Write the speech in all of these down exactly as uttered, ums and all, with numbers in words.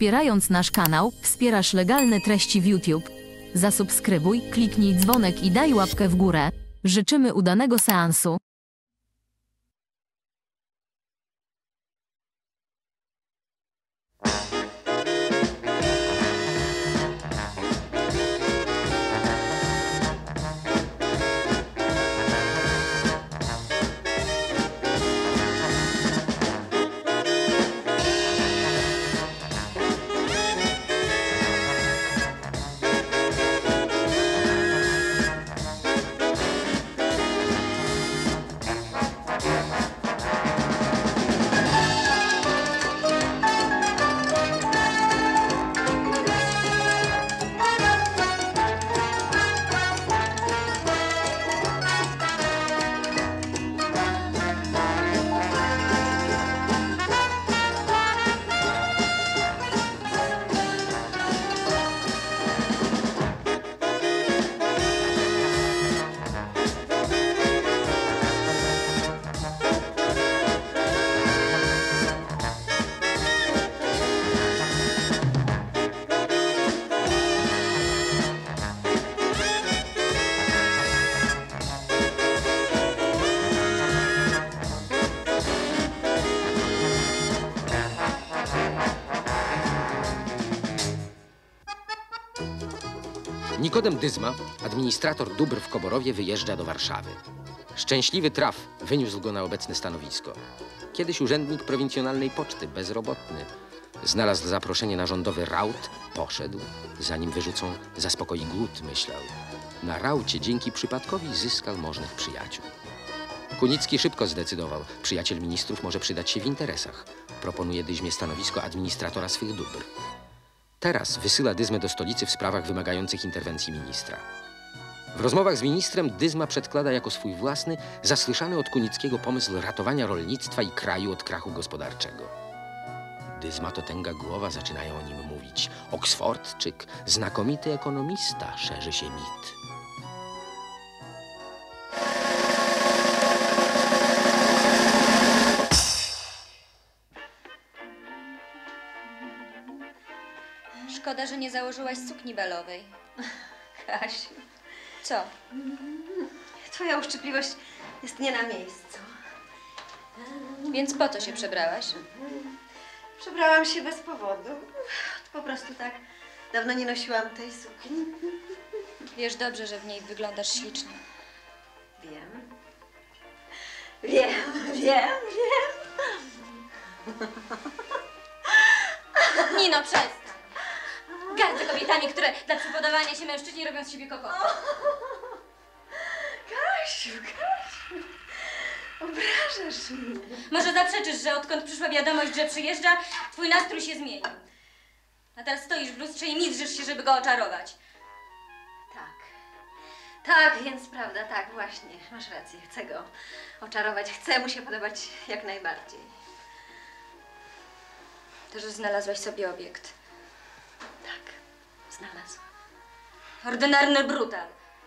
Wspierając nasz kanał, wspierasz legalne treści w YouTube. Zasubskrybuj, kliknij dzwonek i daj łapkę w górę. Życzymy udanego seansu. Nikodem Dyzma, administrator dóbr w Koborowie, wyjeżdża do Warszawy. Szczęśliwy traf wyniósł go na obecne stanowisko. Kiedyś urzędnik prowincjonalnej poczty, bezrobotny. Znalazł zaproszenie na rządowy raut, poszedł. Zanim wyrzucą, zaspokoi głód, myślał. Na raucie dzięki przypadkowi zyskał możnych przyjaciół. Kunicki szybko zdecydował. Przyjaciel ministrów może przydać się w interesach. Proponuje Dyzmie stanowisko administratora swych dóbr. Teraz wysyła Dyzmę do stolicy w sprawach wymagających interwencji ministra. W rozmowach z ministrem Dyzma przedkłada jako swój własny, zasłyszany od Kunickiego pomysł ratowania rolnictwa i kraju od krachu gospodarczego. Dyzma to tęga głowa, zaczynają o nim mówić. Oksfordczyk, znakomity ekonomista, szerzy się mit. Szkoda, że nie założyłaś sukni balowej. Kasiu. Co? Twoja uszczypliwość jest nie na miejscu. Więc po co się przebrałaś? Przebrałam się bez powodu. Po prostu tak. Dawno nie nosiłam tej sukni. Wiesz dobrze, że w niej wyglądasz ślicznie. Wiem. Wiem, wiem, wiem. Nino, przestań! Gardzę kobietami, które dla przypodobania się mężczyźni robią z siebie kokosy. Kasiu, Kasiu, obrażasz mnie. Może zaprzeczysz, że odkąd przyszła wiadomość, że przyjeżdża, twój nastrój się zmienił. A teraz stoisz w lustrze i mizdrzysz się, żeby go oczarować. Tak. Tak, więc prawda, tak, właśnie. Masz rację, chcę go oczarować. Chcę mu się podobać jak najbardziej. To, że znalazłaś sobie obiekt. Tak, znalazłam. Ordynarny brutal.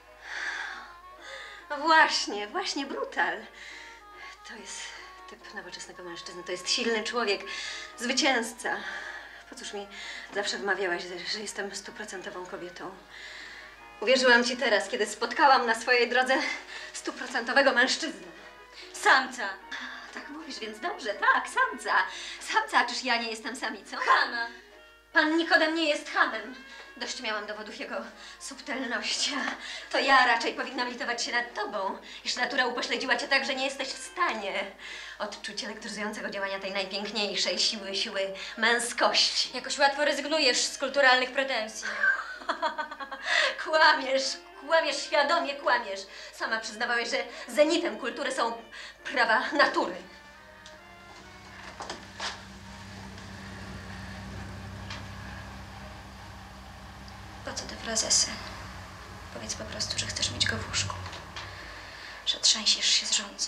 No właśnie, właśnie brutal. To jest typ nowoczesnego mężczyzny, to jest silny człowiek, zwycięzca. Po cóż mi zawsze wmawiałaś, że jestem stuprocentową kobietą? Uwierzyłam ci teraz, kiedy spotkałam na swojej drodze stuprocentowego mężczyznę. Samca. Tak mówisz, więc dobrze, tak, samca. Samca, a czyż ja nie jestem samicą? Chama. Pan Nikodem nie jest hamem. Dość miałam dowodów jego subtelności, a to ja raczej powinnam litować się nad tobą, iż natura upośledziła cię tak, że nie jesteś w stanie odczuć elektryzującego działania tej najpiękniejszej siły, siły męskości. Jakoś łatwo rezygnujesz z kulturalnych pretensji. Kłamiesz, kłamiesz, świadomie kłamiesz. Sama przyznawałeś, że zenitem kultury są prawa natury. Po co te frazesy? Powiedz po prostu, że chcesz mieć go w łóżku. Że trzęsiesz się z żądzy.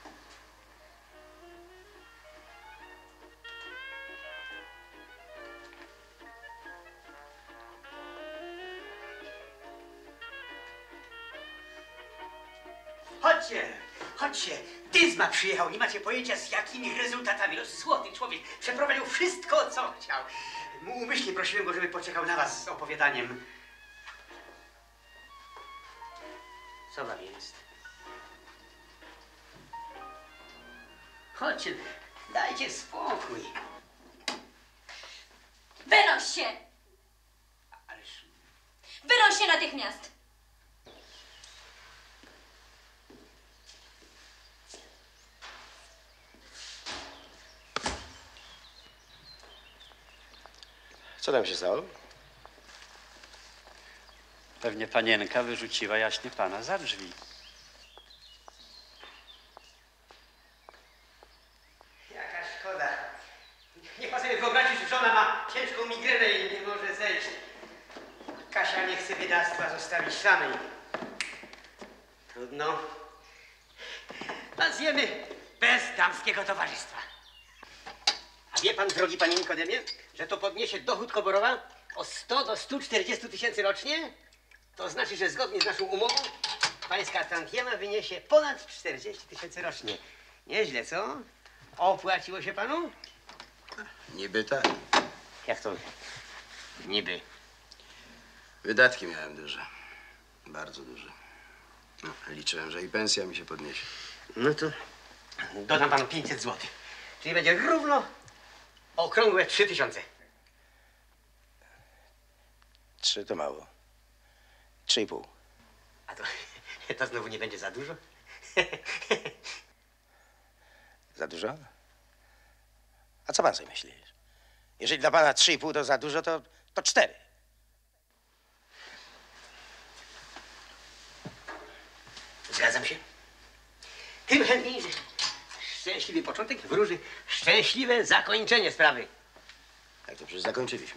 Chodźcie, chodźcie. Dyzma przyjechał, nie macie pojęcia z jakimi rezultatami. No, złoty człowiek przeprowadził wszystko, co chciał. Umyślnie prosiłem go, żeby poczekał na was z opowiadaniem. Co wam jest? Chodźcie, dajcie spokój. Wynoś się! Ależ... Wynoś się natychmiast! Co tam się stało? Pewnie panienka wyrzuciła jaśnie pana za drzwi. Jaka szkoda. Niech pan sobie wyobrazi, że żona ma ciężką migrenę i nie może zejść. Kasia nie chce biedactwa zostawić samej. Trudno. A zjemy bez damskiego towarzystwa. A wie pan, drogi panie Nikodemie, że to podniesie dochód Koborowa o sto do stu czterdziestu tysięcy rocznie? To znaczy, że zgodnie z naszą umową pańska tantiema wyniesie ponad czterdzieści tysięcy rocznie. Nieźle, co? Opłaciło się panu? Niby tak. Jak to niby? Wydatki miałem duże. Bardzo duże. No, liczyłem, że i pensja mi się podniesie. No to dodam panu pięćset złotych. Czyli będzie równo okrągłe trzy tysiące. Trzy to mało. Trzy i pół. A to, to znowu nie będzie za dużo? Za dużo? A co pan sobie myślisz? Jeżeli dla pana trzy i pół to za dużo, to, to cztery. Zgadzam się. Tym chętniej, że szczęśliwy początek wróży szczęśliwe zakończenie sprawy. Tak to przecież zakończyliśmy.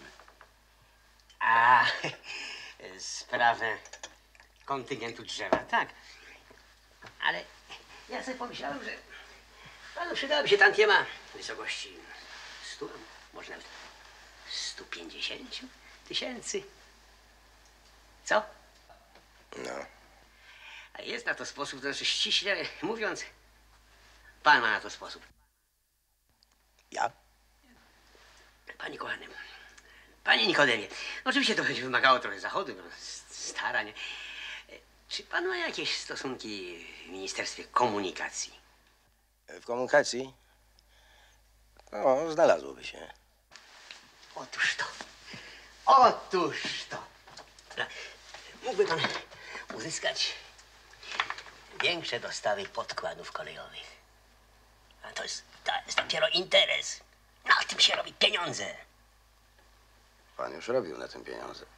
A sprawę kontyngentu drzewa, tak. Ale ja sobie pomyślałem, że panu przydałaby się tantiema w wysokości stu, może nawet stu pięćdziesięciu tysięcy. Co? No. A jest na to sposób, to znaczy ściśle mówiąc, pan ma na to sposób. Ja? Panie kochany, panie Nikodemie, oczywiście to będzie wymagało trochę zachodu, no, starań. Czy pan ma jakieś stosunki w Ministerstwie Komunikacji? W komunikacji? No, znalazłoby się. Otóż to. Otóż to. Mógłby pan uzyskać większe dostawy podkładów kolejowych. A to jest, to jest dopiero interes. Na tym się robi pieniądze. Pan już robił na tym pieniądze.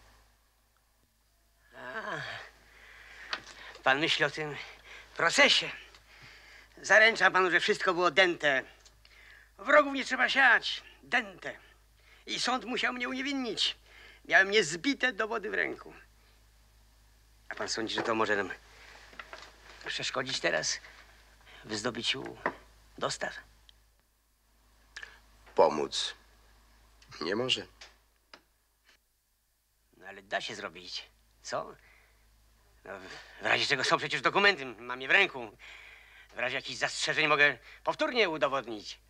A, pan myśli o tym procesie. Zaręczam panu, że wszystko było dęte. Wrogów nie trzeba siać. Dęte. I sąd musiał mnie uniewinnić. Miałem niezbite dowody w ręku. A pan sądzi, że to może nam przeszkodzić teraz w zdobyciu dostaw? Pomóc nie może. No ale da się zrobić. Co? No, w razie czego są przecież dokumenty. Mam je w ręku. W razie jakichś zastrzeżeń mogę powtórnie udowodnić.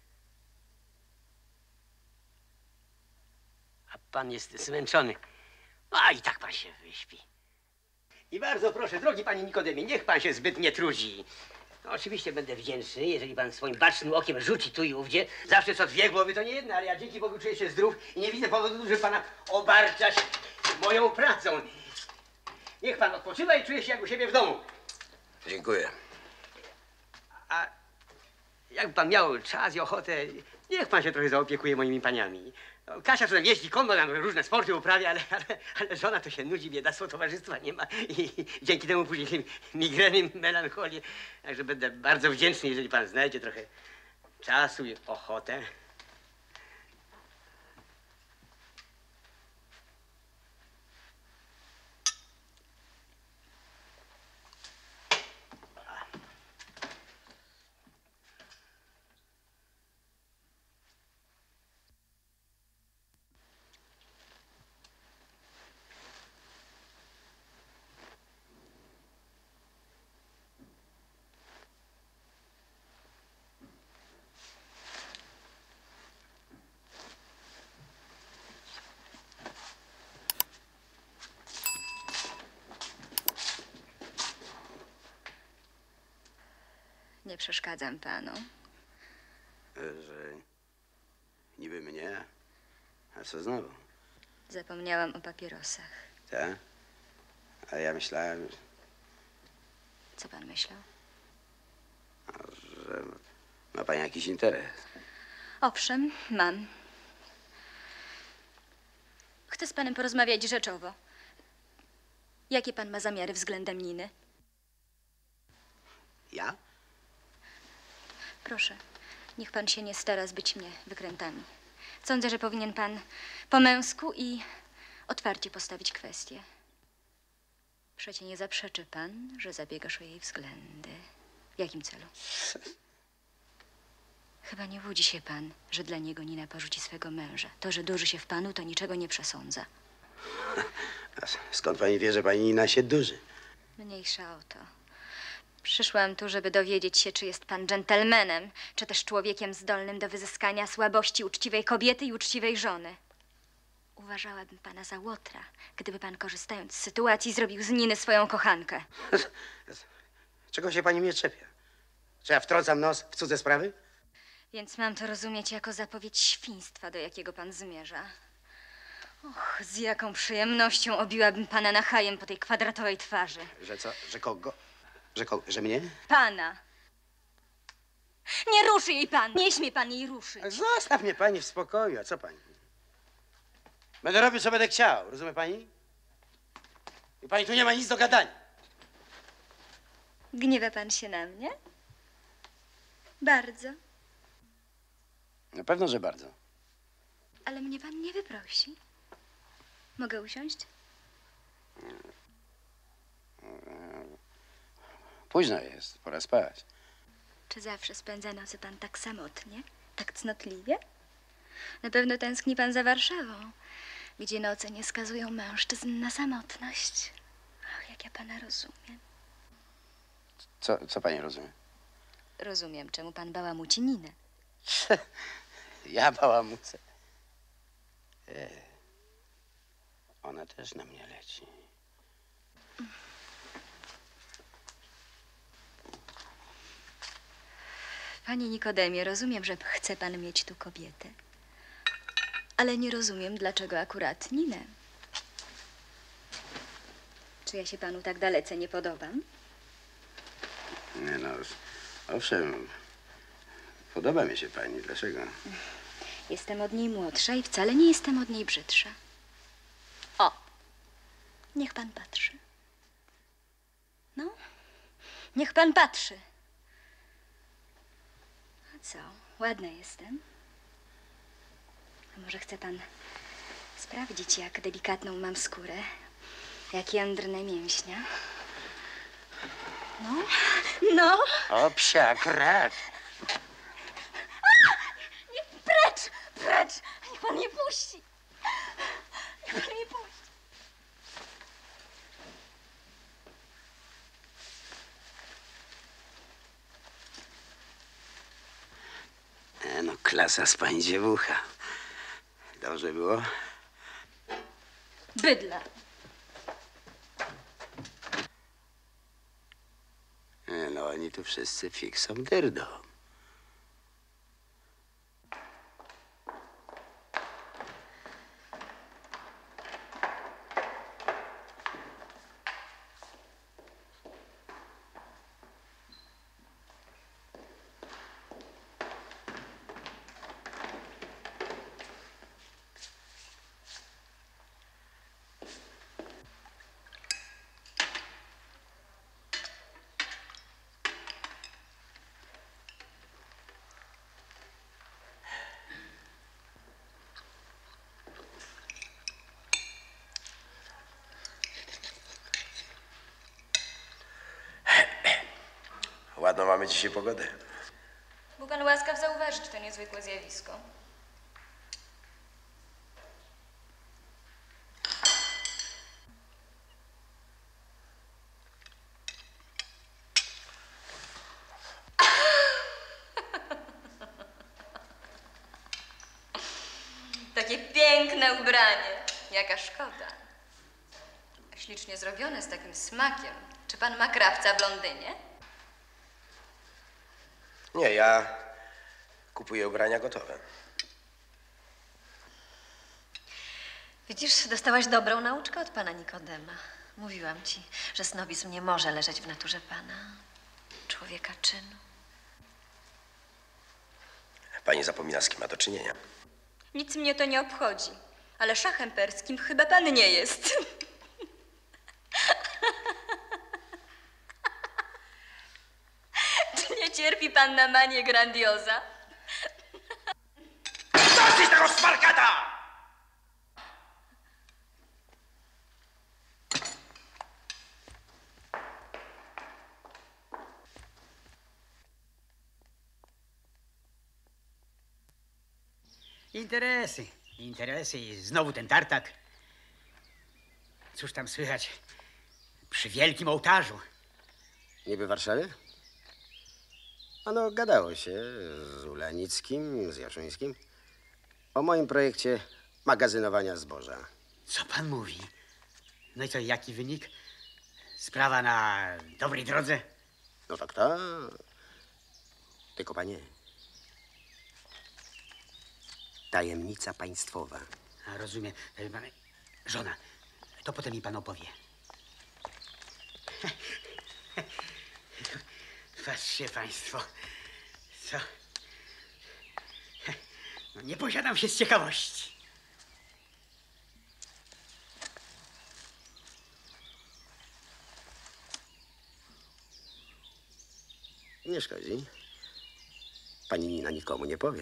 A pan jest zmęczony. A i tak pan się wyśpi. I bardzo proszę, drogi panie Nikodemie, niech pan się zbyt nie trudzi. No, oczywiście będę wdzięczny, jeżeli pan swoim bacznym okiem rzuci tu i ówdzie. Zawsze co dwie głowy to nie jedna, ale ja dzięki Bogu czuję się zdrów i nie widzę powodu, żeby pana obarczać moją pracą. Niech pan odpoczywa i czuje się jak u siebie w domu. Dziękuję. A jakby pan miał czas i ochotę, niech pan się trochę zaopiekuje moimi paniami. No, Kasia tutaj jeździ konno, tam różne sporty uprawia, ale, ale, ale żona to się nudzi, biedactwo, towarzystwa nie ma i dzięki temu później migreny, melancholię. Także będę bardzo wdzięczny, jeżeli pan znajdzie trochę czasu i ochotę. nie przeszkadzam panu. Że niby mnie? A co znowu? Zapomniałam o papierosach. Tak? A ja myślałem, Co pan myślał? że ma pani jakiś interes. Owszem, mam. Chcę z panem porozmawiać rzeczowo. Jakie pan ma zamiary względem Niny? Ja? Proszę, niech pan się nie stara zbyć mnie wykrętami. Sądzę, że powinien pan po męsku i otwarcie postawić kwestię. Przecie nie zaprzeczy pan, że zabiegasz o jej względy. W jakim celu? Chyba nie łudzi się pan, że dla niego Nina porzuci swego męża. To, że durzy się w panu, to niczego nie przesądza. A skąd pani wie, że pani Nina się duży? Mniejsza o to. Przyszłam tu, żeby dowiedzieć się, czy jest pan dżentelmenem, czy też człowiekiem zdolnym do wyzyskania słabości uczciwej kobiety i uczciwej żony. Uważałabym pana za łotra, gdyby pan, korzystając z sytuacji, zrobił z Niny swoją kochankę. Czego się pani mnie czepia? Czy ja wtrącam nos w cudze sprawy? Więc mam to rozumieć jako zapowiedź świństwa, do jakiego pan zmierza. Och, z jaką przyjemnością obiłabym pana nachajem po tej kwadratowej twarzy. Że co? Że kogo? Że kogo? Że mnie? Pana! Nie ruszy jej pan! Nie śmie pan jej ruszyć! Zostaw mnie pani w spokoju, a co pani? Będę robił, co będę chciał, rozumie pani? I pani tu nie ma nic do gadania. Gniewa pan się na mnie? Bardzo. Na pewno, że bardzo. Ale mnie pan nie wyprosi. Mogę usiąść? Późno jest, pora spać. Czy zawsze spędza nocy pan tak samotnie? Tak cnotliwie? Na pewno tęskni pan za Warszawą, gdzie noce nie skazują mężczyzn na samotność. Ach, jak ja pana rozumiem. Co, co pani rozumie? Rozumiem, czemu pan bałamuci Ninę. Ja bałamucę. E, ona też na mnie leci. Panie Nikodemie, rozumiem, że chce pan mieć tu kobietę. Ale nie rozumiem, dlaczego akurat Ninę. Czy ja się panu tak dalece nie podobam? Nie no, owszem, podoba mi się pani. Dlaczego? Jestem od niej młodsza i wcale nie jestem od niej brzydsza. O, niech pan patrzy. No, niech pan patrzy. A co, ładna jestem? A może chce pan sprawdzić, jak delikatną mam skórę, jak jędrne mięśnia? No, no. O, psia krat. Nie, precz, precz! Niech pan mnie puści! Niech pan mnie puści! E, no, klasa z pani dziewucha. Dobrze było? Bydla! E, no, oni tu wszyscy fiksą dyrdą. Ładną mamy dzisiaj pogodę. Był pan łaskaw zauważyć to niezwykłe zjawisko. Takie piękne ubranie. Jaka szkoda. Ślicznie zrobione, z takim smakiem. Czy pan ma krawca w Londynie? Nie, ja kupuję ubrania gotowe. Widzisz, dostałaś dobrą nauczkę od pana Nikodema. Mówiłam ci, że snobizm nie może leżeć w naturze pana, człowieka czynu. Pani zapomina, z kim ma do czynienia. Nic mnie to nie obchodzi. Ale szachem perskim chyba pan nie jest. Czy nie cierpi pan na manię grandioza? Dosyć tego smarkata! Interesy, interesy i znowu ten tartak. Cóż tam słychać przy wielkim ołtarzu? Niby w Warszawie? Ano, gadało się z Ulenickim, z Jaszuńskim o moim projekcie magazynowania zboża. Co pan mówi? No i co, jaki wynik? Sprawa na dobrej drodze? No tak, tak. Tylko, panie, tajemnica państwowa. A, rozumiem. E, pan- Żona, to potem mi pan opowie. Patrzcie państwo, co? No, nie posiadam się z ciekawości. Nie szkodzi. Pani Nina nikomu nie powie.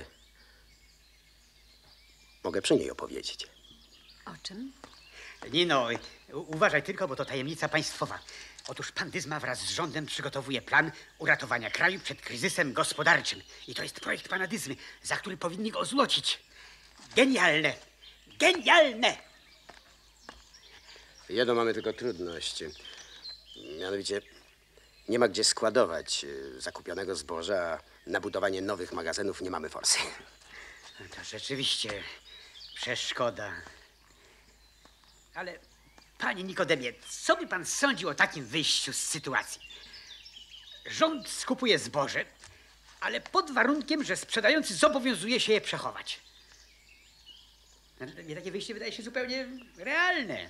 Mogę przy niej opowiedzieć. O czym? Nino, u- uważaj tylko, bo to tajemnica państwowa. Otóż pan Dyzma wraz z rządem przygotowuje plan uratowania kraju przed kryzysem gospodarczym. I to jest projekt pana Dyzmy, za który powinni go złocić. Genialne! Genialne! Jedną mamy tylko trudność. Mianowicie nie ma gdzie składować e, zakupionego zboża, a na budowanie nowych magazynów nie mamy forsy. To rzeczywiście przeszkoda. Ale, panie Nikodemie, co by pan sądził o takim wyjściu z sytuacji? Rząd skupuje zboże, ale pod warunkiem, że sprzedający zobowiązuje się je przechować. No, mnie takie wyjście wydaje się zupełnie realne.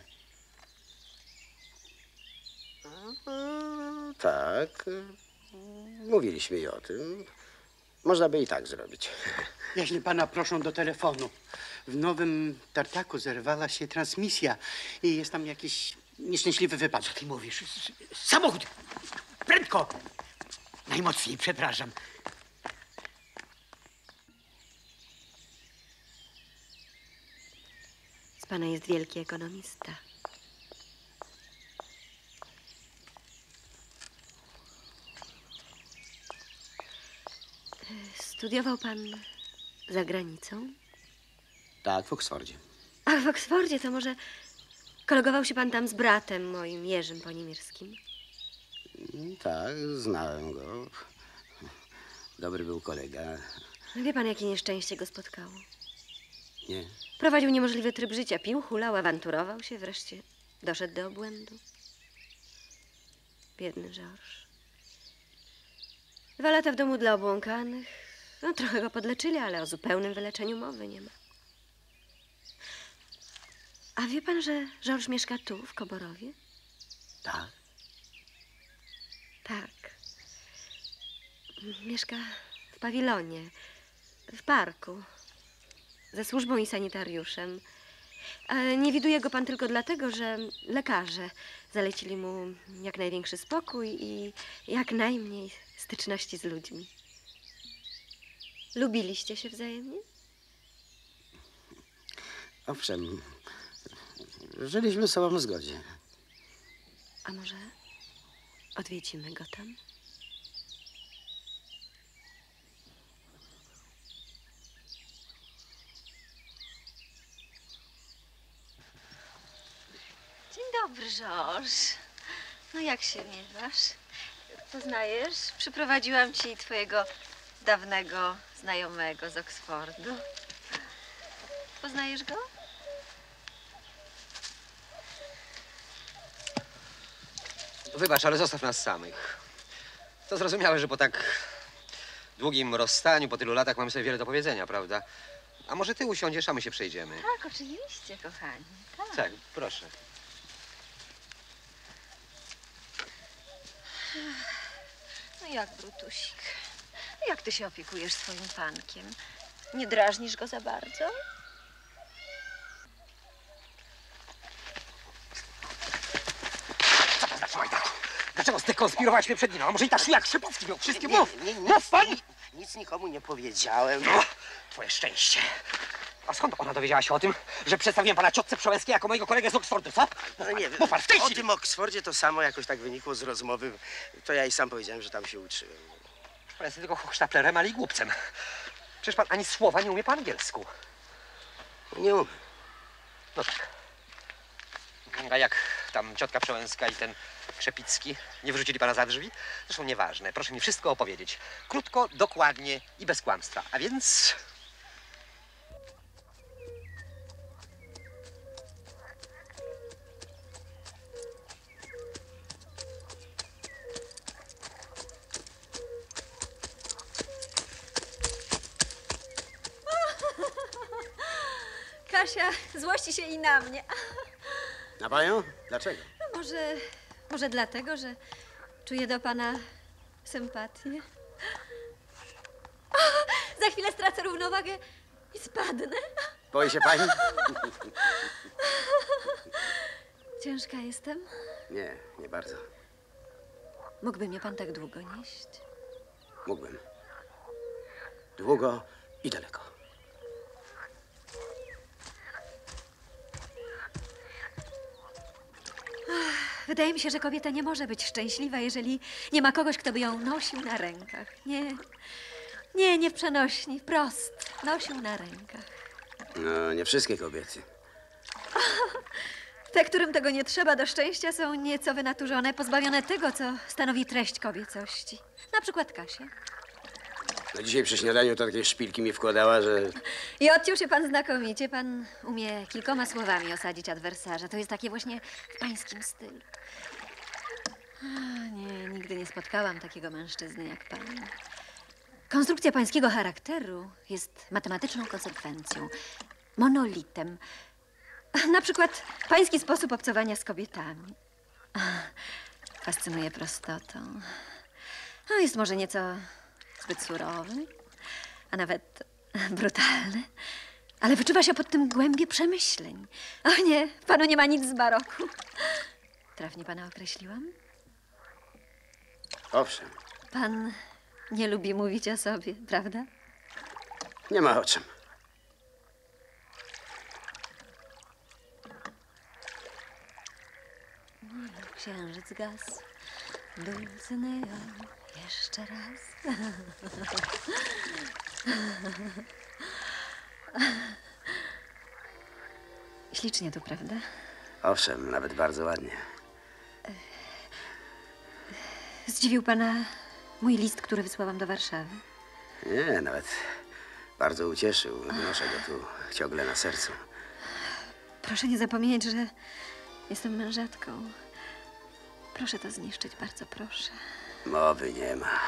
E, tak, e, mówiliśmy i o tym. Można by i tak zrobić. Jeśli pana proszą do telefonu. W nowym tartaku zerwała się transmisja i jest tam jakiś nieszczęśliwy wypadek. Co ty mówisz? S- Samochód! Prędko! Najmocniej przepraszam. Z pana jest wielki ekonomista. Studiował pan za granicą? Tak, w Oksfordzie. A w Oksfordzie to może kolegował się pan tam z bratem moim, Jerzym Ponimirskim? Mm, tak, znałem go. Dobry był kolega. No wie pan, jakie nieszczęście go spotkało? Nie? Prowadził niemożliwy tryb życia, pił, hulał, awanturował się, wreszcie doszedł do obłędu. Biedny Georges. Dwa lata w domu dla obłąkanych. No, trochę go podleczyli, ale o zupełnym wyleczeniu mowy nie ma. A wie pan, że Georges mieszka tu, w Koborowie? Tak. Tak. Mieszka w pawilonie, w parku, ze służbą i sanitariuszem. Ale nie widuje go pan tylko dlatego, że lekarze zalecili mu jak największy spokój i jak najmniej styczności z ludźmi. Lubiliście się wzajemnie? Owszem, żyliśmy sobą w zgodzie. A może odwiedzimy go tam? Dzień dobry, Georges. No jak się miewasz? Poznajesz? Przyprowadziłam ci twojego dawnego znajomego z Oksfordu. Poznajesz go? Wybacz, ale zostaw nas samych. To zrozumiałe, że po tak długim rozstaniu po tylu latach mamy sobie wiele do powiedzenia, prawda? A może ty usiądziesz, a my się przejdziemy? Tak, oczywiście, kochani. Tak. Tak, proszę. No jak, Brutusik? Jak ty się opiekujesz swoim pankiem? Nie drażnisz go za bardzo? Co to znaczy, Majdaku? Dlaczego zdekonspirowałaś mnie przed nim? A może i tak jak Szczypowski miał wszystkie mów? Nie, nie, Mów pan! nic, nic nikomu nie powiedziałem. No, twoje szczęście. A skąd ona dowiedziała się o tym, że przedstawiłem pana ciotce Przełęskiej jako mojego kolegę z Oksfordu, co? No nie wiem, Mów pan w tej o chwili! tym Oksfordzie to samo jakoś tak wynikło z rozmowy. To ja i sam powiedziałem, że tam się uczyłem. Pan jest tylko hochsztaplerem, ale i głupcem. Przecież pan ani słowa nie umie po angielsku. Nie umiem. No tak. A jak tam ciotka Przełęska i ten Krzepicki nie wyrzucili pana za drzwi? Zresztą nieważne. Proszę mi wszystko opowiedzieć. Krótko, dokładnie i bez kłamstwa. A więc... Kasia złości się i na mnie. Na panią? Dlaczego? No może, może dlatego, że czuję do pana sympatię. O, za chwilę stracę równowagę i spadnę. Boi się pani? Ciężka jestem. Nie, nie bardzo. Mógłby mnie pan tak długo nieść? Mógłbym. Długo i daleko. Wydaje mi się, że kobieta nie może być szczęśliwa, jeżeli nie ma kogoś, kto by ją nosił na rękach. Nie, nie, nie w przenośni, wprost. Nosił na rękach. No, nie wszystkie kobiety. Te, którym tego nie trzeba do szczęścia, są nieco wynaturzone, pozbawione tego, co stanowi treść kobiecości. Na przykład Kasia. No dzisiaj przy śniadaniu to takie szpilki mi wkładała, że... I odciął się pan znakomicie. Pan umie kilkoma słowami osadzić adwersarza. To jest takie właśnie w pańskim stylu. A, nie, nigdy nie spotkałam takiego mężczyzny jak pan. Konstrukcja pańskiego charakteru jest matematyczną konsekwencją, monolitem. Na przykład pański sposób obcowania z kobietami. Fascynuje prostotą. No, jest może nieco zbyt surowy, a nawet brutalny, ale wyczuwa się pod tym głębie przemyśleń. O nie, w panu nie ma nic z baroku. Trafnie pana określiłam? Owszem, Pan nie lubi mówić o sobie, prawda? nie ma o czym. Księżyc gasł, Dulcinea, jeszcze raz. Ślicznie tu, prawda? Owszem, nawet bardzo ładnie. Zdziwił pana mój list, który wysłałam do Warszawy? Nie, nawet bardzo ucieszył. Noszę go tu ciągle na sercu. Proszę nie zapomnieć, że jestem mężatką. Proszę to zniszczyć, bardzo proszę. Mowy nie ma.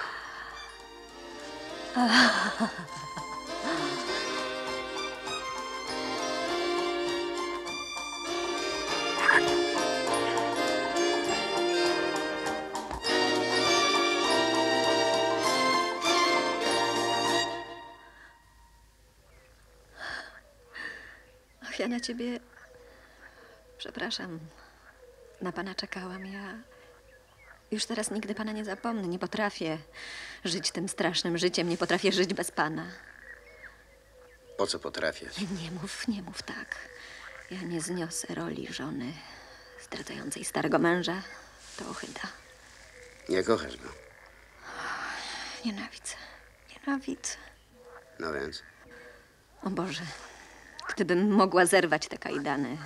Och, ja na ciebie... Przepraszam. Na pana czekałam. Ja już teraz nigdy pana nie zapomnę. Nie potrafię żyć tym strasznym życiem. Nie potrafię żyć bez pana. Po co potrafię? Nie, nie mów, nie mów tak. Ja nie zniosę roli żony zdradzającej starego męża. To ohyda. Nie kochasz go. Nienawidzę. Nienawidzę. No więc? O Boże, gdybym mogła zerwać te kajdany.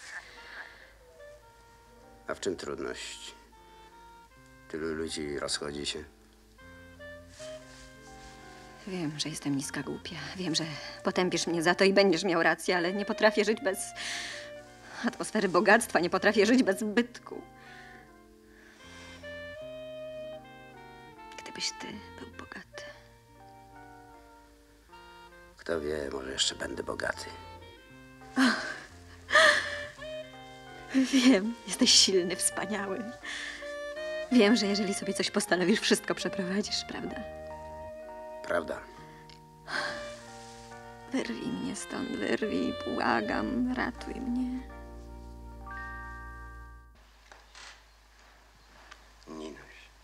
A w czym trudność? Tylu ludzi rozchodzi się. Wiem, że jestem niska, głupia. Wiem, że potępisz mnie za to i będziesz miał rację, ale nie potrafię żyć bez atmosfery bogactwa. Nie potrafię żyć bez zbytku. Gdybyś ty był bogaty. Kto wie, może jeszcze będę bogaty. Wiem, jesteś silny, wspaniały. Wiem, że jeżeli sobie coś postanowisz, wszystko przeprowadzisz, prawda? Prawda? Wyrwij mnie stąd, wyrwij, błagam, ratuj mnie. Ninuś.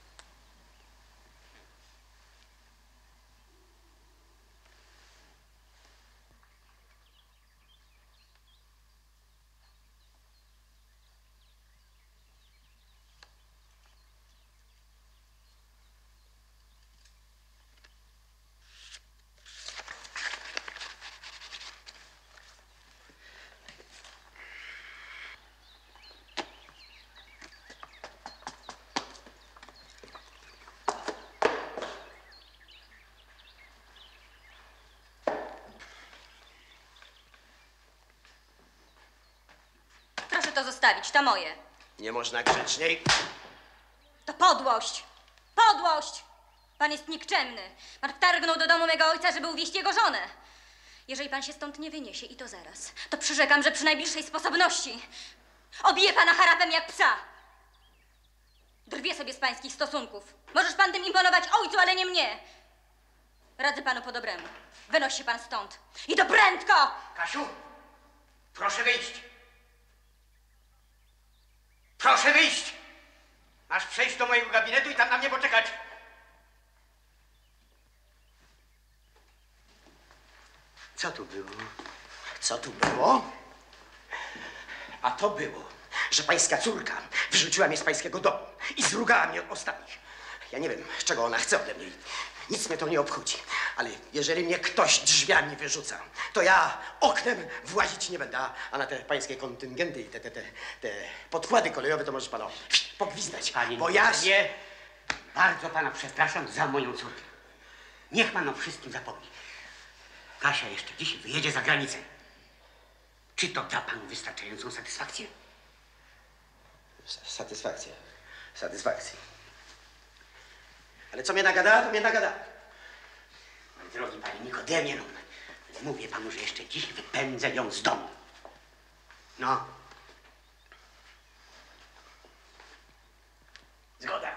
Proszę to zostawić, to moje. Nie można grzeczniej. To podłość! Podłość! Pan jest nikczemny. Pan wtargnął do domu mego ojca, żeby uwieść jego żonę. Jeżeli pan się stąd nie wyniesie, i to zaraz, to przyrzekam, że przy najbliższej sposobności obiję pana harapem jak psa. Drwię sobie z pańskich stosunków. Możesz pan tym imponować ojcu, ale nie mnie. Radzę panu po dobremu. Wynoś się pan stąd. I to prędko! Kasiu, proszę wyjść. Proszę wyjść! Masz przejść do mojego gabinetu i tam na mnie poczekać. Co tu było? Co tu było? A to było, że pańska córka wyrzuciła mnie z pańskiego domu i zrugała mnie od ostatnich. Ja nie wiem, czego ona chce ode mnie. Nic mnie to nie obchodzi. Ale jeżeli mnie ktoś drzwiami wyrzuca, to ja oknem włazić nie będę. A- A na te pańskie kontyngenty i te, te, te, te podkłady kolejowe to możesz pan o, pogwizdać. Panie bo ja... nie, bardzo pana przepraszam za moją córkę. Niech pan o wszystkim zapomni. Kasia jeszcze dziś wyjedzie za granicę. Czy to da panu wystarczającą satysfakcję? Satysfakcja. Satysfakcja. Ale co mnie nagadała, to mnie nagadała. Ale drogi panie Nikodemie, no, mówię panu, że jeszcze dziś wypędzę ją z domu. No. Zgoda.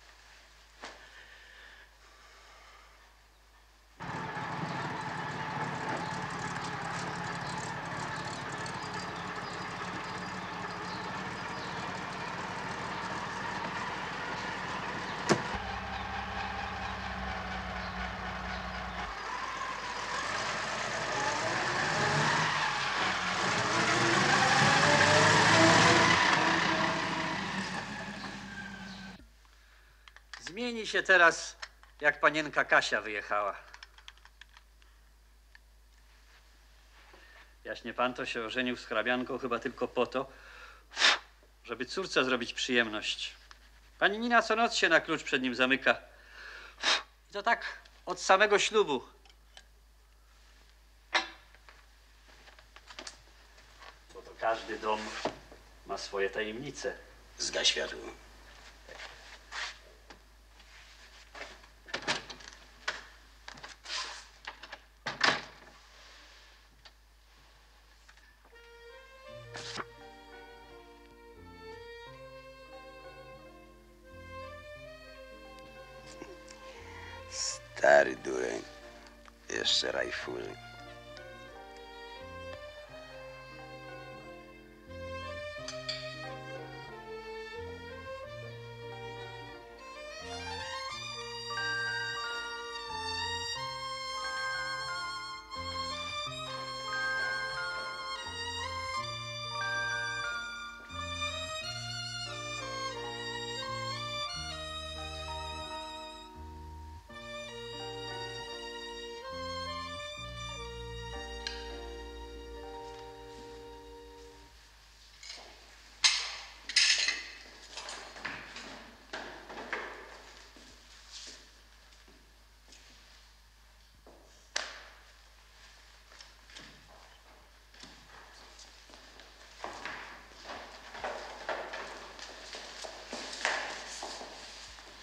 Zmieni się teraz, jak panienka Kasia wyjechała. Jaśnie pan to się ożenił z hrabianką chyba tylko po to, żeby córce zrobić przyjemność. Pani Nina co noc się na klucz przed nim zamyka. I to tak od samego ślubu. Bo to każdy dom ma swoje tajemnice. Zgaś światło. Stary dureń. Jeszcze rajfury.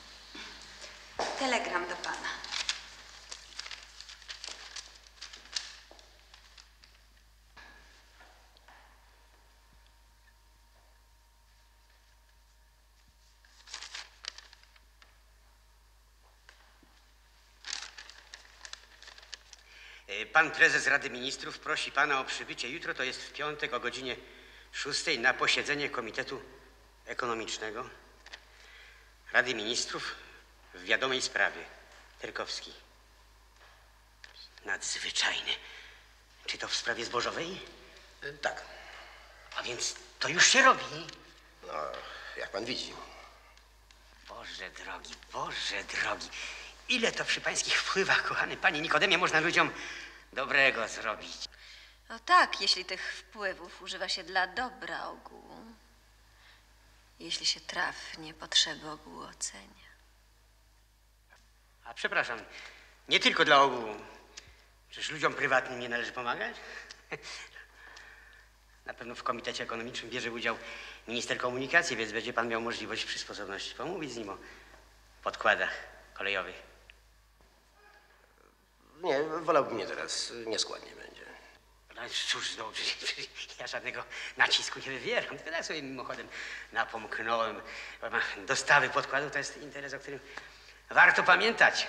Telegram do pana. Y, Pan prezes Rady Ministrów prosi pana o przybycie jutro, to jest w piątek o godzinie szóstej na posiedzenie Komitetu Ekonomicznego Rady Ministrów w wiadomej sprawie. Terkowski. Nadzwyczajny. Czy to w sprawie zbożowej? Y, Tak. A więc to już się robi. No, jak pan widzi. Boże drogi, Boże drogi. Ile to przy pańskich wpływach, kochany panie Nikodemie, można ludziom dobrego zrobić? O tak, jeśli tych wpływów używa się dla dobra ogółu. Jeśli się trafnie potrzeby ogółu ocenia. A przepraszam, nie tylko dla ogółu. Czyż ludziom prywatnym nie należy pomagać? Na pewno w Komitecie Ekonomicznym bierze udział minister komunikacji, więc będzie pan miał możliwość przy sposobności pomówić z nim o podkładach kolejowych. Nie, wolałbym nie teraz. Nieskładnie będzie. No cóż, no, przecież ja żadnego nacisku nie wywieram, tylko tak sobie mimochodem napomknąłem. Dostawy podkładu to jest interes, o którym warto pamiętać.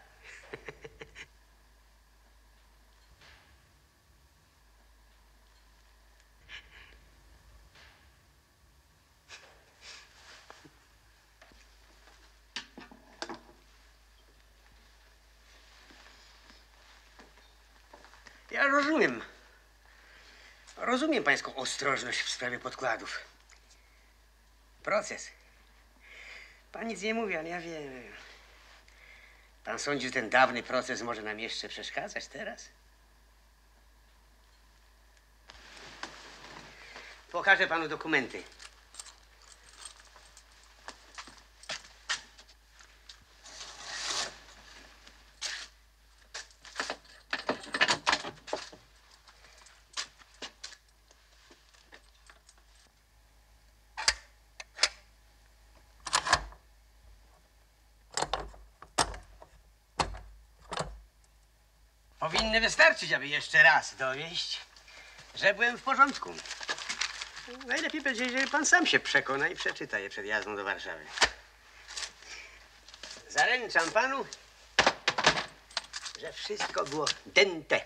Ja rozumiem. Rozumiem pańską ostrożność w sprawie podkładów. Proces. Pan nic nie mówi, ale ja wiem. Pan sądzi, że ten dawny proces może nam jeszcze przeszkadzać teraz? Pokażę panu dokumenty. Powinny wystarczyć, aby jeszcze raz dowieść, że byłem w porządku. Najlepiej będzie, jeżeli pan sam się przekona i przeczyta je przed jazdą do Warszawy. Zaręczam panu, że wszystko było dente.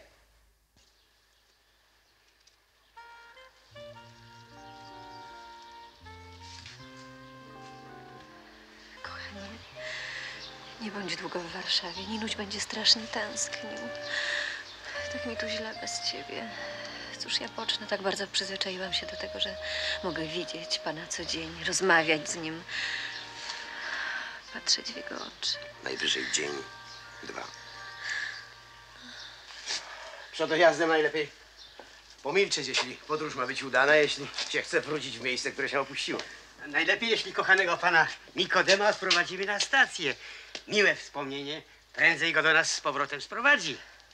Kochanie, nie bądź długo w Warszawie. Ninuś będzie strasznie tęsknił. Tak mi tu źle bez ciebie. Cóż ja pocznę? Tak bardzo przyzwyczaiłam się do tego, że mogę widzieć pana co dzień, rozmawiać z nim, patrzeć w jego oczy. Najwyżej dzień, dwa. Przed dojazdem najlepiej pomilczeć, jeśli podróż ma być udana, jeśli się chce wrócić w miejsce, które się opuściło. Najlepiej, jeśli kochanego pana Nikodema odprowadzimy na stację. Miłe wspomnienie prędzej go do nas z powrotem sprowadzi.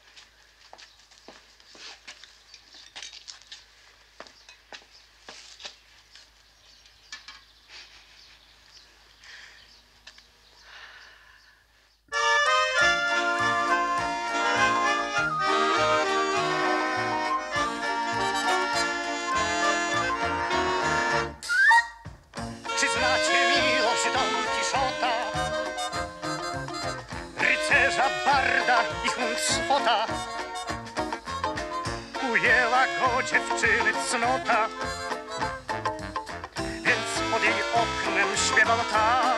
Czy znacie miłość Don Kiszota, rycerza, barda i Huncfota? Ujęła go dziewczyny cnota, więc pod jej oknem śpiewał tak.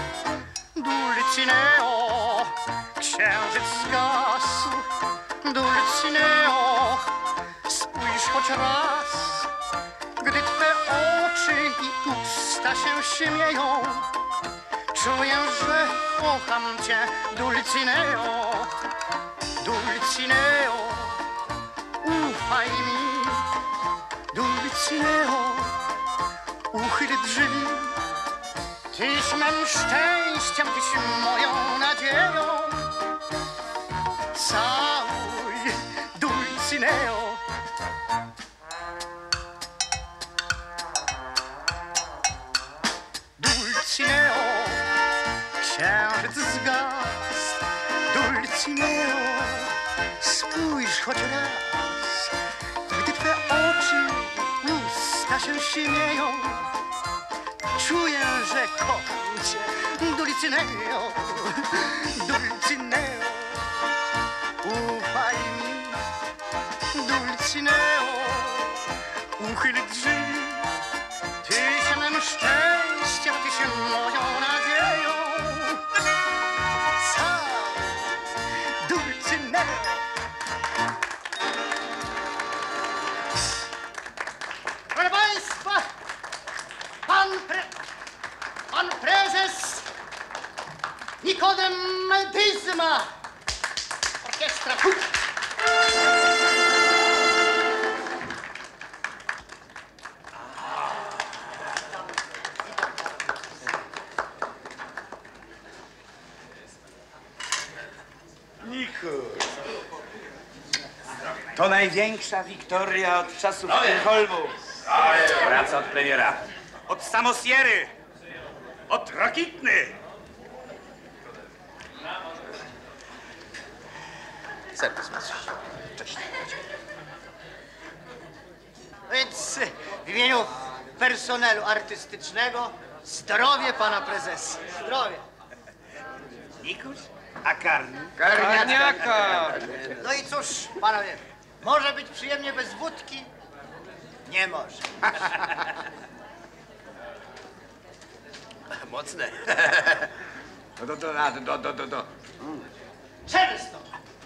Dulcineo, księżyc zgasł. Dulcineo, spójrz choć raz. Gdy twe oczy i usta się śmieją, czuję, że kocham cię, Dulcineo. Dulcineo, ufaj mi. Dulcineo, uchyl drzwi. Tyś mym szczęściem, tyś moją nadzieją. Całuj, Dulcineo. Dulcineo, księżyc zgasł. Dulcineo, spójrz choć raz. Gdy twe oczy i usta się śmieją, czuję, że kocham cię, Dulcineo. Dulcineo, ufaj mi. Dulcineo, uchyl drzwi. Tyś mym szczęściem, tyś moją nadzieją. Cały Dulcineo. Proszę Państwa, pan, pre, pan prezes Nikodem Dyzma, orkiestra Kut. To największa wiktoria od czasów Sztokholmu. Praca od premiera. Od Samosiery. Od Rakitny. Serwis masz. Cześć. Więc w imieniu personelu artystycznego zdrowie pana prezesa. Zdrowie. Nikuś? A karni? Karniaka. No i cóż, panowie, może być przyjemnie bez wódki? Nie może. Mocne. No do, do, do, do, do, do. Często.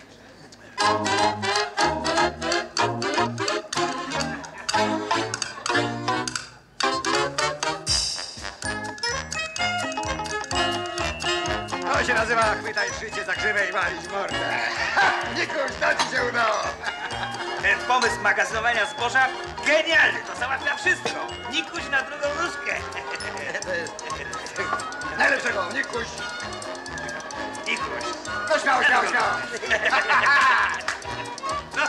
To się nazywa chwytać życie za krzywę i walić mordę. Nikuś, to ci się udało. Ten pomysł magazynowania zboża genialny. To załatwia wszystko. Nikuś na drugą nóżkę. Najlepszego, Nikuś. Nikuś. No śmiało, śmiało, śmiało. No.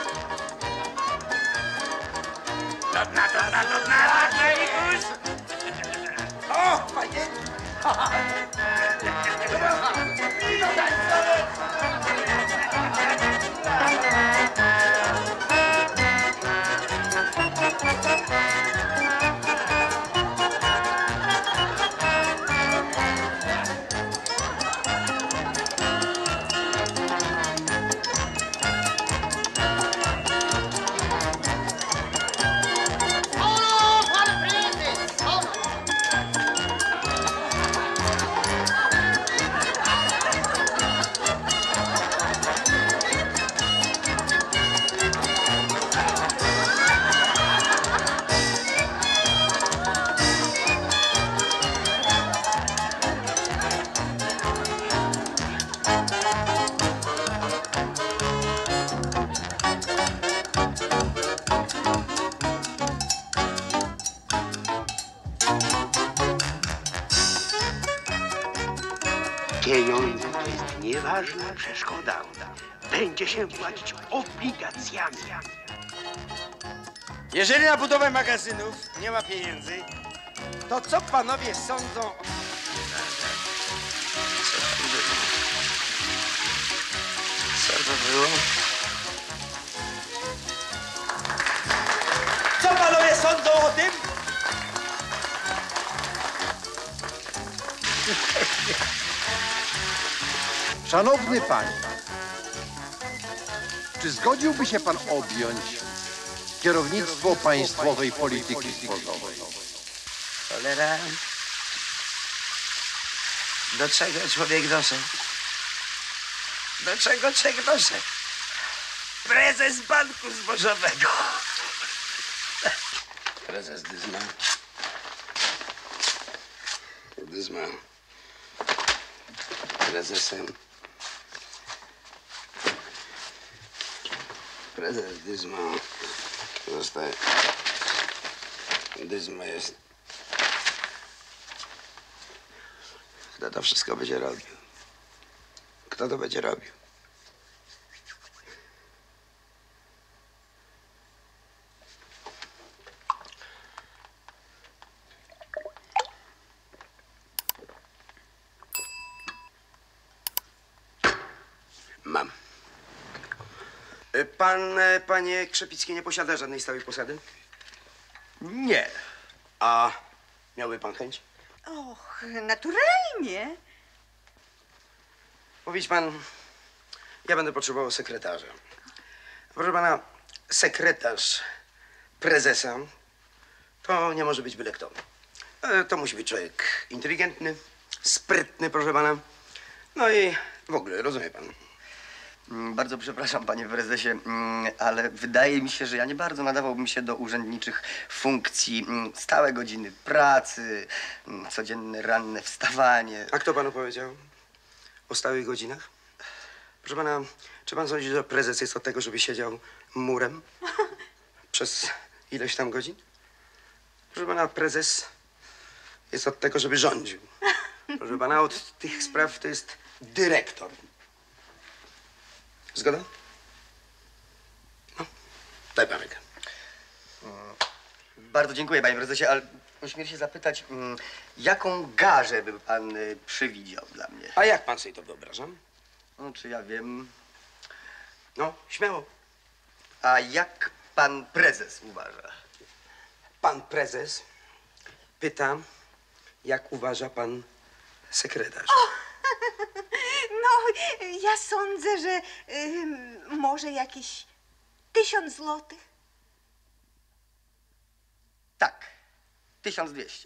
Do dna, do dna, do dna, do dna, Nikuś. O, fajnie. Ono, pan prezes, ono. Pieniądze to jest nieważna przeszkoda. Będzie się płacić obligacjami. Jeżeli na budowę magazynów nie ma pieniędzy, to co panowie sądzą o... Co to było? Co panowie sądzą o tym? Szanowny panie, czy zgodziłby się pan objąć kierownictwo państwowej polityki zbożowej? Cholera. Do czego człowiek doszedł? Do czego człowiek doszedł? Prezes banku zbożowego. Prezes Dyzma. Dyzma. Prezesem. Prezes Dyzma zostaje. Dyzma jest. Kto to wszystko będzie robił? Kto to będzie robił? Mam. Pan, e, panie Krzepicki, nie posiada żadnej stałej posady? Nie. A miałby pan chęć? Och, naturalnie. Powiedz pan, ja będę potrzebował sekretarza. Proszę pana, sekretarz prezesa to nie może być byle kto. E, To musi być człowiek inteligentny, sprytny, proszę pana. No i w ogóle, rozumie pan. Mm, Bardzo przepraszam, panie prezesie, mm, ale wydaje mi się, że ja nie bardzo nadawałbym się do urzędniczych funkcji. Mm, Stałe godziny pracy, mm, codzienne ranne wstawanie. A kto panu powiedział o stałych godzinach? Proszę pana, czy pan sądzi, że prezes jest od tego, żeby siedział murem przez ileś tam godzin? Proszę pana, prezes jest od tego, żeby rządził. Proszę pana, od tych spraw to jest dyrektor. Zgoda? No, daj pan rękę. Mm, Bardzo dziękuję, panie prezesie, ale śmiem się zapytać, mm, jaką garzę by pan y, przewidział dla mnie? A jak pan sobie to wyobraża? No, czy ja wiem. No, śmiało. A jak pan prezes uważa? Pan prezes pyta, jak uważa pan sekretarz. No, ja sądzę, że ym, może jakieś tysiąc złotych. Tak, tysiąc dwieście.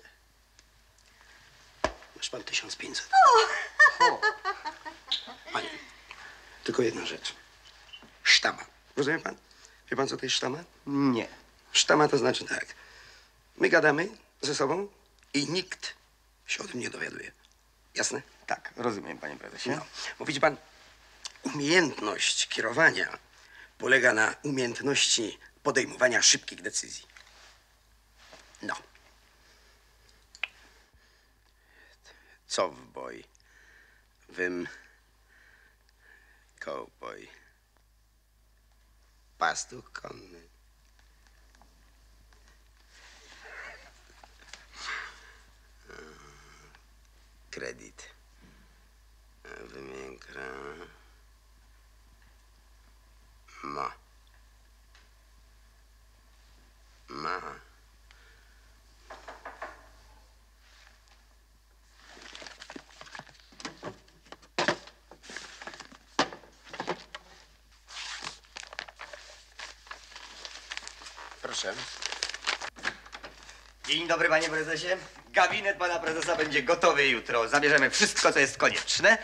Masz pan tysiąc pięćset. O. Panie, tylko jedna rzecz. Sztama. Rozumie pan? Wie pan, co to jest sztama? Nie. Sztama to znaczy tak. My gadamy ze sobą i nikt się o tym nie dowiaduje. Jasne? Tak, rozumiem, panie prezesie. No. Bo widzi pan, umiejętność kierowania polega na umiejętności podejmowania szybkich decyzji. No. Cowboy. Wym. Cowboy. Pastuch konny. Kredyt. Wymiękra. Ma. Ma. Proszę. Dzień dobry, panie prezesie. Gabinet pana prezesa będzie gotowy jutro. Zabierzemy wszystko, co jest konieczne.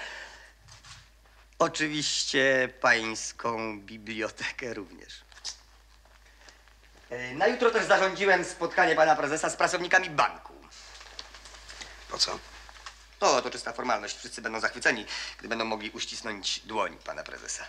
Oczywiście pańską bibliotekę również. E, Na jutro też zarządziłem spotkanie pana prezesa z pracownikami banku. Po co? O, to czysta formalność. Wszyscy będą zachwyceni, gdy będą mogli uścisnąć dłoń pana prezesa.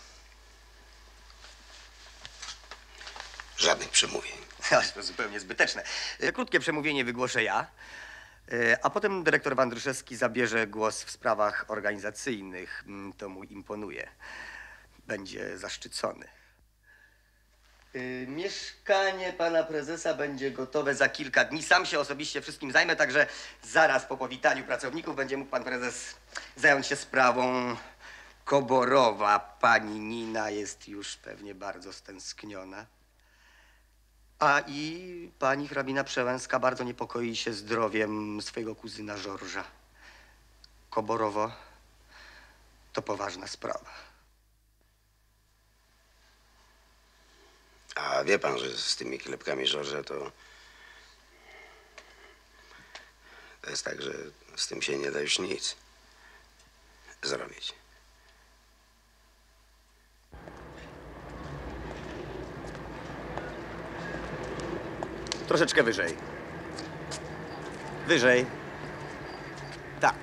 Żadnych przemówień. Aż to zupełnie zbyteczne. E, Krótkie przemówienie wygłoszę ja, e, a potem dyrektor Wandruszewski zabierze głos w sprawach organizacyjnych. Mm, To mu imponuje. Będzie zaszczycony. E, Mieszkanie pana prezesa będzie gotowe za kilka dni. Sam się osobiście wszystkim zajmę, także zaraz po powitaniu pracowników będzie mógł pan prezes zająć się sprawą Koborowa. Pani Nina jest już pewnie bardzo stęskniona. A i pani hrabina Przełęska bardzo niepokoi się zdrowiem swojego kuzyna Żorża. Koborowo to poważna sprawa. A wie pan, że z tymi klepkami Żorża to... To jest tak, że z tym się nie da już nic zrobić. Troszeczkę wyżej. Wyżej. Tak.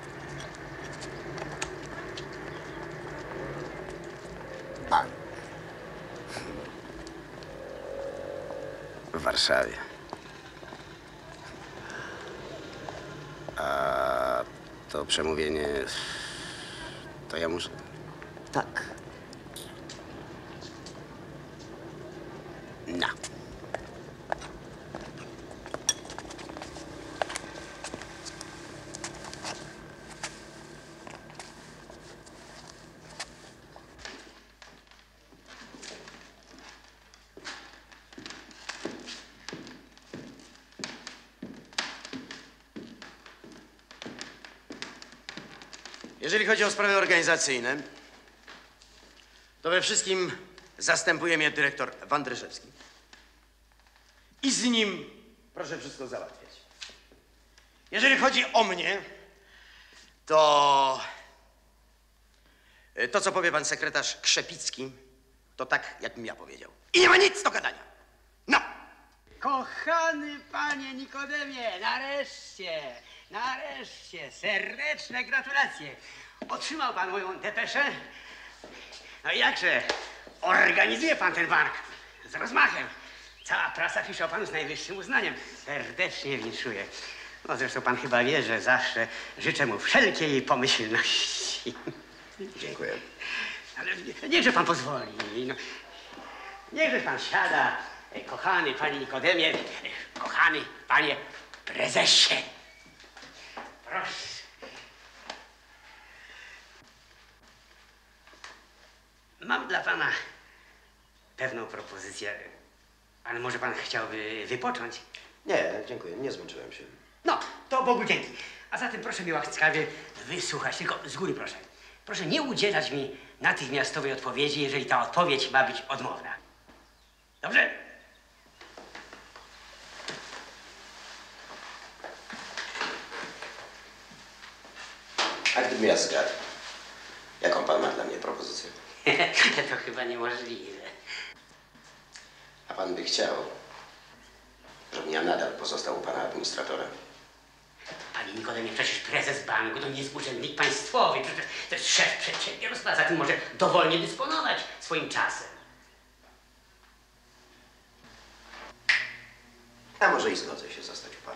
Bank. W Warszawie. A to przemówienie... To ja muszę... Tak. No. Jeżeli chodzi o sprawy organizacyjne, to we wszystkim zastępuje mnie dyrektor Wandryszewski. i z nim proszę wszystko załatwiać. Jeżeli chodzi o mnie, to to, co powie pan sekretarz Krzepicki, to tak, jakbym ja powiedział. I nie ma nic do gadania. No! Kochany panie Nikodemie, nareszcie, nareszcie, serdeczne gratulacje. Otrzymał pan moją depeszę. No i jakże, organizuje pan ten bank z rozmachem. Cała prasa pisze o panu z najwyższym uznaniem. Serdecznie winszuję. No zresztą pan chyba wie, że zawsze życzę mu wszelkiej pomyślności. Dziękuję. Ale niechże pan pozwoli. No, niechże pan siada, kochany panie Nikodemie, kochany panie prezesie. Proszę. Mam dla pana pewną propozycję, ale może pan chciałby wypocząć? Nie, dziękuję, nie zmęczyłem się. No, to Bogu dzięki. A zatem proszę mi łaskawie wysłuchać, tylko z góry proszę. Proszę nie udzielać mi natychmiastowej odpowiedzi, jeżeli ta odpowiedź ma być odmowna. Dobrze? A gdybym ja zgadł, jaką pan ma dla mnie propozycję? To chyba niemożliwe. A pan by chciał, żebym ja nadal pozostał u pana administratora? Panie Nikodemie, przecież prezes banku to nie jest urzędnik państwowy, przecież to jest szef przedsiębiorstwa, zatem może dowolnie dysponować swoim czasem. A może i zgodzę się zostać u pana.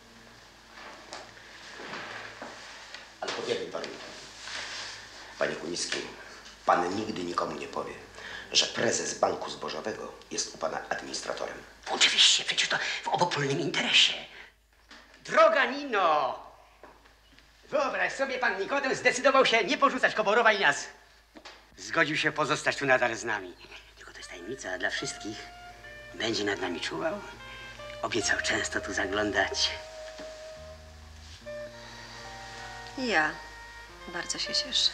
Ale powiedzmy pan, panie Kunicki, pan nigdy nikomu nie powie, że prezes Banku Zbożowego jest u pana administratorem. Oczywiście, przecież to w obopólnym interesie. Droga Nino, wyobraź sobie, pan Nikodem zdecydował się nie porzucać Koborowa i nas. Zgodził się pozostać tu nadal z nami. Tylko to jest tajemnica dla wszystkich. Będzie nad nami czuwał. Obiecał często tu zaglądać. Ja bardzo się cieszę.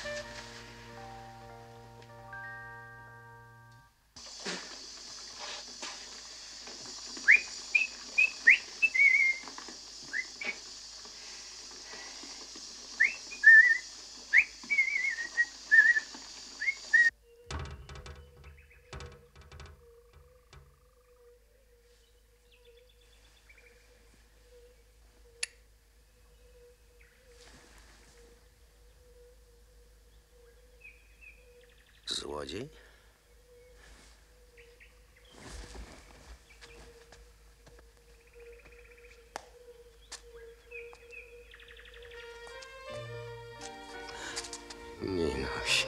Złodziej? Ninoś.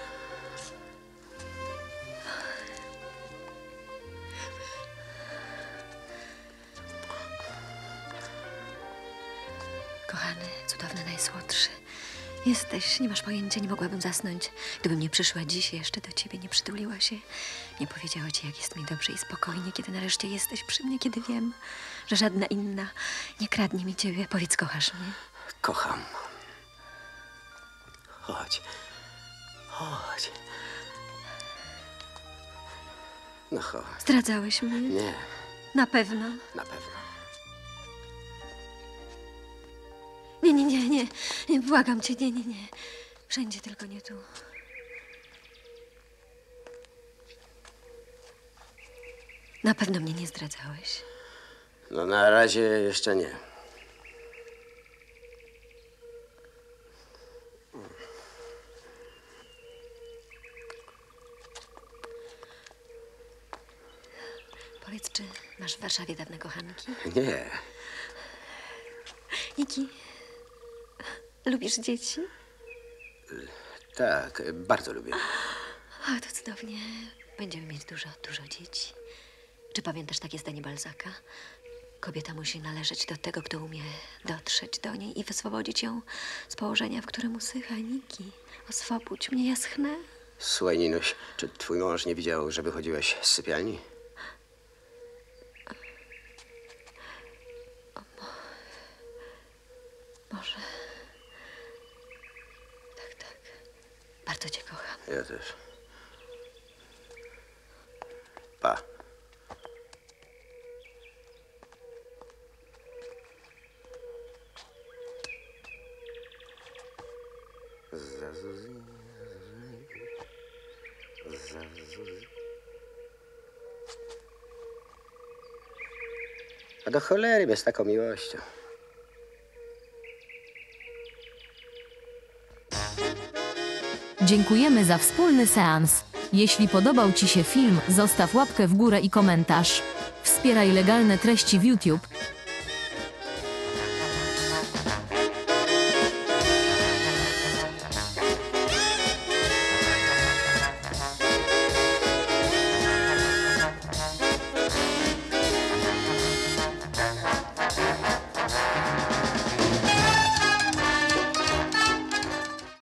Kochany, cudowny, najsłodszy. Jesteś, nie masz pojęcia, nie mogłabym zasnąć, gdybym nie przyszła dziś jeszcze do ciebie, nie przytuliła się, nie powiedziała ci, jak jest mi dobrze i spokojnie, kiedy nareszcie jesteś przy mnie, kiedy wiem, że żadna inna nie kradnie mi ciebie. Powiedz, kochasz mnie? Kocham. Chodź. Chodź. No chodź. Zdradzałeś mnie? Nie, Na pewno? na pewno. Nie, nie, nie, nie, nie, błagam cię, nie, nie, nie. Wszędzie, tylko nie tu. Na pewno mnie nie zdradzałeś. No na razie jeszcze nie. Powiedz, czy masz w Warszawie dawne kochanki? Nie. Niki, lubisz dzieci? Tak, bardzo lubię. A, to cudownie. Będziemy mieć dużo, dużo dzieci. Czy pamiętasz takie zdanie Balzaka? Kobieta musi należeć do tego, kto umie dotrzeć do niej i wyswobodzić ją z położenia, w którym usycha. Niki, oswobódź mnie, ja schnę. Słuchaj, Ninuś, czy twój mąż nie widział, że wychodziłeś z sypialni? Może. Tak, tak. Bardzo cię kocham. Ja też. Pa. Zuzi, za Zuzi. A do cholery mnie z taką miłością. Dziękujemy za wspólny seans. Jeśli podobał Ci się film, zostaw łapkę w górę i komentarz. Wspieraj legalne treści w YouTube,